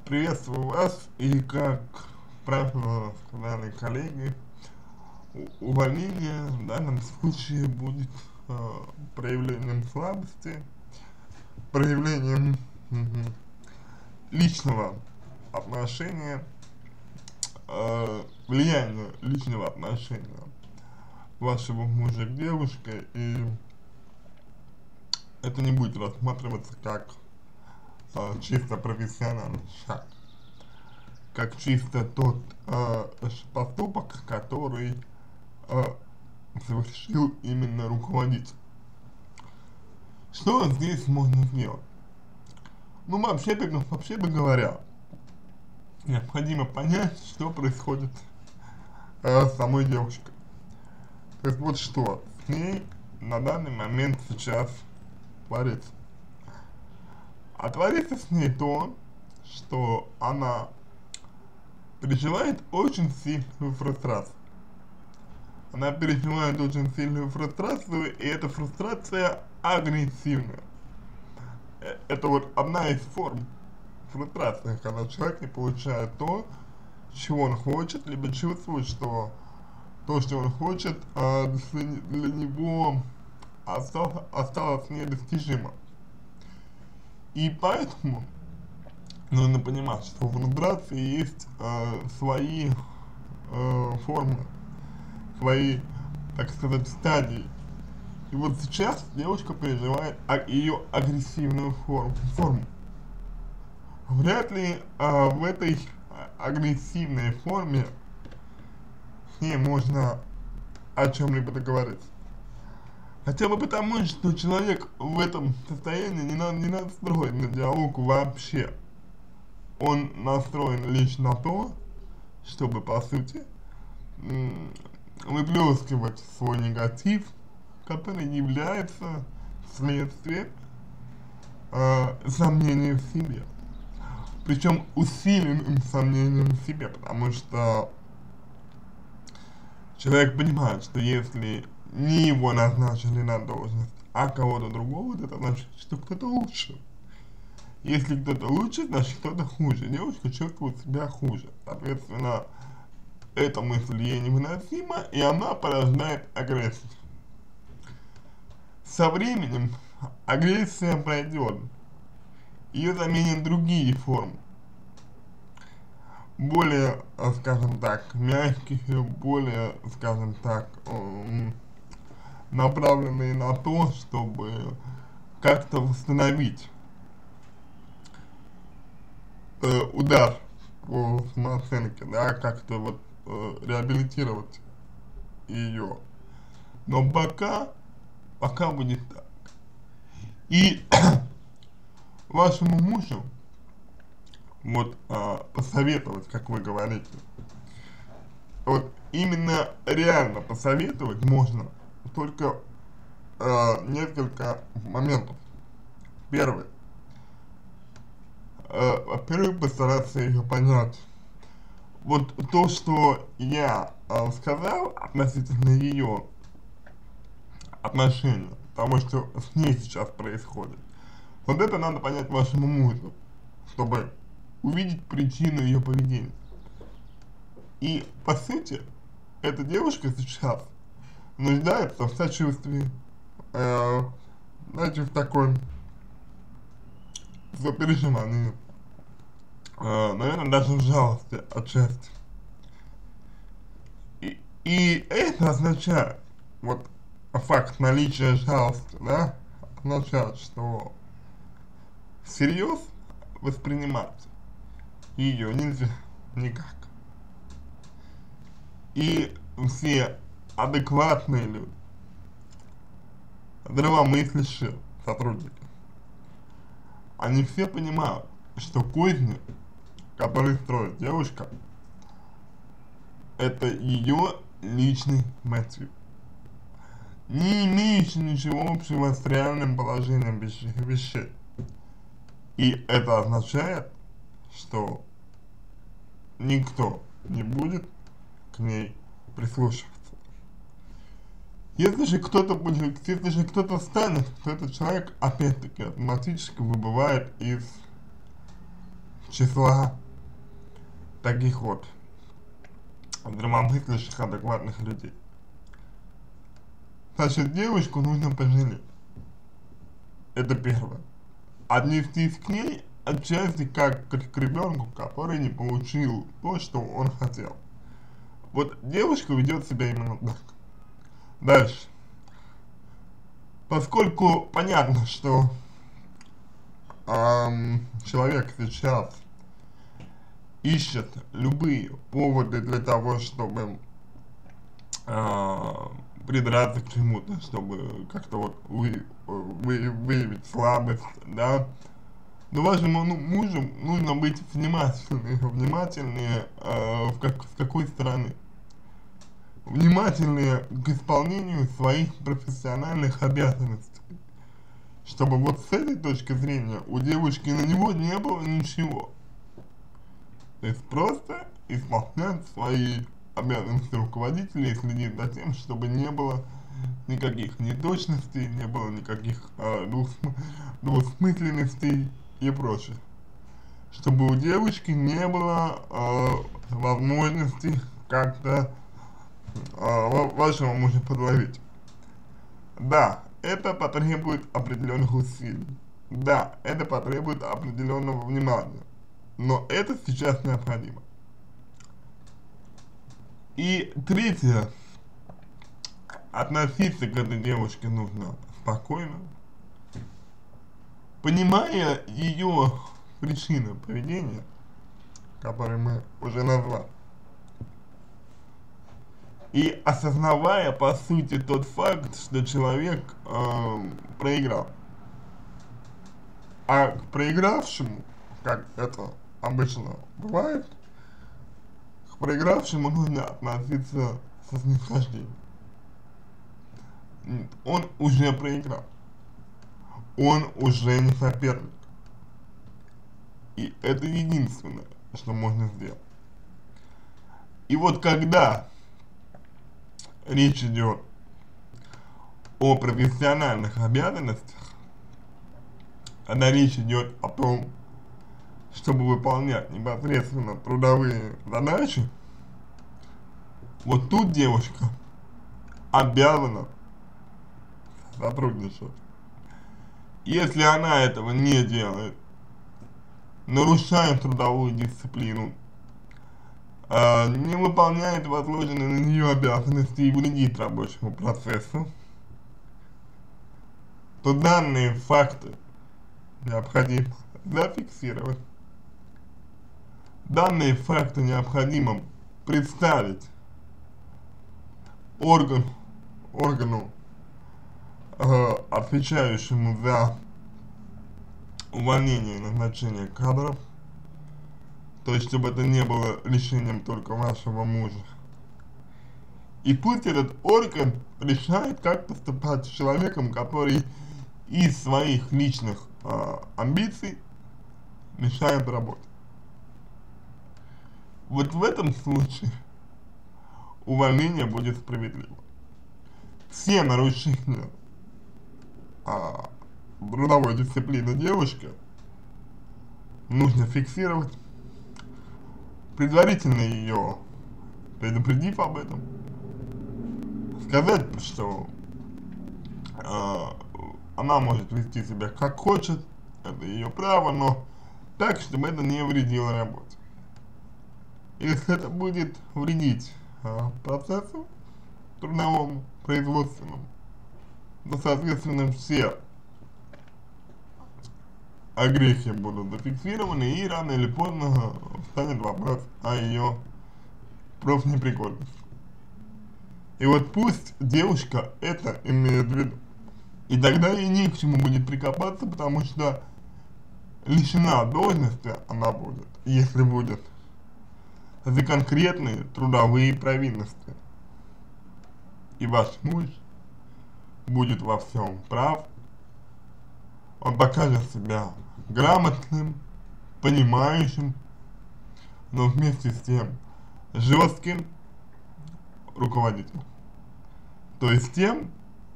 Приветствую вас, и как правильно сказали коллеги, увольнение в данном случае будет проявлением слабости, проявлением личного отношения, влияния личного отношения вашего мужа к девушке, и это не будет рассматриваться как чисто профессиональный шаг, как чисто тот поступок, который совершил именно руководитель. Что здесь можно сделать? Ну, вообще говоря, необходимо понять, что происходит с самой девушкой. То есть вот что с ней на данный момент сейчас творится. А творится с ней то, что она переживает очень сильную фрустрацию. Она переживает очень сильную фрустрацию, и эта фрустрация агрессивная. Это вот одна из форм фрустрации, когда человек не получает то, чего он хочет, либо чувствует, что то, что он хочет, для него осталось недостижимо. И поэтому нужно понимать, что в фрустрации есть свои формы, свои, так сказать, стадии. И вот сейчас девушка переживает ее агрессивную форму. Вряд ли в этой агрессивной форме с ней можно о чем-либо договориться. Хотя бы потому, что человек в этом состоянии не настроен на диалог вообще. Он настроен лишь на то, чтобы, по сути, выплескивать свой негатив, который является следствием сомнений в себе. Причем усиленным сомнением в себе, потому что человек понимает, что если не его назначили на должность, а кого-то другого, это значит, что кто-то лучше. Если кто-то лучше, значит кто-то хуже. Девушка чувствует себя хуже. Соответственно, эта мысль ей невыносима, и она порождает агрессию. Со временем агрессия пройдет. Ее заменят другие формы. Более, скажем так, мягкие, более, скажем так, направленные на то, чтобы как-то восстановить удар по самооценке, да, как-то вот реабилитировать ее. Но пока будет так. И вашему мужу вот посоветовать, как вы говорите, вот именно реально посоветовать можно только несколько моментов. Первый. Во-первых, постараться ее понять. Вот то, что я сказал относительно ее отношения, того, что с ней сейчас происходит, вот это надо понять вашему мужу, чтобы увидеть причину ее поведения. И, по сути, эта девушка сейчас нуждается в сочувствии, знаете, в такой сопереживании, наверное, даже в жалости отчасти. И это означает, вот факт наличия жалости, да, означает, что всерьез воспринимать ее нельзя никак. И все адекватные люди, здравомыслящие сотрудники, они все понимают, что козни, которые строит девушка, это ее личный мотив, не имеющий ничего общего с реальным положением вещей. И это означает, что никто не будет к ней прислушиваться. Если же кто-то станет, то этот человек опять-таки автоматически выбывает из числа таких вот здравомыслящих, адекватных людей. Значит, девушку нужно пожалеть. Это первое. Отнестись к ней отчасти как к ребенку, который не получил то, что он хотел. Вот девушка ведет себя именно так. Дальше. Поскольку понятно, что человек сейчас ищет любые поводы для того, чтобы придраться к чему-то, чтобы как-то вот выявить слабость, да. Но вашему мужу нужно быть внимательнее с какой стороны. Внимательнее к исполнению своих профессиональных обязанностей. Чтобы вот с этой точки зрения у девушки на него не было ничего. То есть просто исполнять свои обязанности руководителя и следить за тем, чтобы не было никаких неточностей, не было никаких двусмысленностей и прочее. Чтобы у девочки не было возможности как-то вашего мужа подловить. Да, это потребует определенных усилий. Да, это потребует определенного внимания. Но это сейчас необходимо. И третье. Относиться к этой девушке нужно спокойно, понимая ее причины поведения, которые мы уже назвали, и осознавая по сути тот факт, что человек проиграл. А к проигравшему, как это обычно бывает, к проигравшему нужно относиться со снисхождением. Он уже проиграл. Он уже не соперник. И это единственное, что можно сделать. И вот когда речь идет о профессиональных обязанностях, когда речь идет о том, чтобы выполнять непосредственно трудовые задачи, вот тут девушка обязана сотрудничать. Если она этого не делает, нарушает трудовую дисциплину, не выполняет возложенные на нее обязанности и вредит рабочему процессу, то данные факты необходимо зафиксировать. Данные факты необходимо представить органу, отвечающему за увольнение и назначение кадров, то есть чтобы это не было решением только вашего мужа. И пусть этот орган решает, как поступать с человеком, который из своих личных амбиций мешает работе. Вот в этом случае увольнение будет справедливо. Все нарушения трудовой дисциплины девушки нужно фиксировать, предварительно ее предупредив об этом, сказать, что она может вести себя как хочет, это ее право, но так, чтобы это не вредило работе. Если это будет вредить процессу трудовому, производственному, то, соответственно, все огрехи будут зафиксированы, и рано или поздно встанет вопрос о ее профнепригодности. И вот пусть девушка это имеет в виду, и тогда ей не к чему будет прикопаться, потому что лишена должности она будет, если будет, за конкретные трудовые провинности. И ваш муж будет во всем прав, он покажет себя грамотным, понимающим, но вместе с тем жестким руководителем. То есть тем,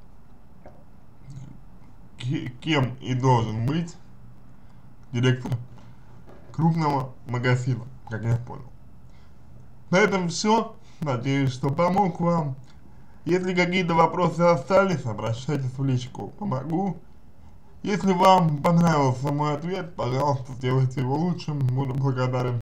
кем и должен быть директор крупного магазина, как я понял. На этом все. Надеюсь, что помог вам. Если какие-то вопросы остались, обращайтесь в личку, помогу. Если вам понравился мой ответ, пожалуйста, сделайте его лучшим, буду благодарен.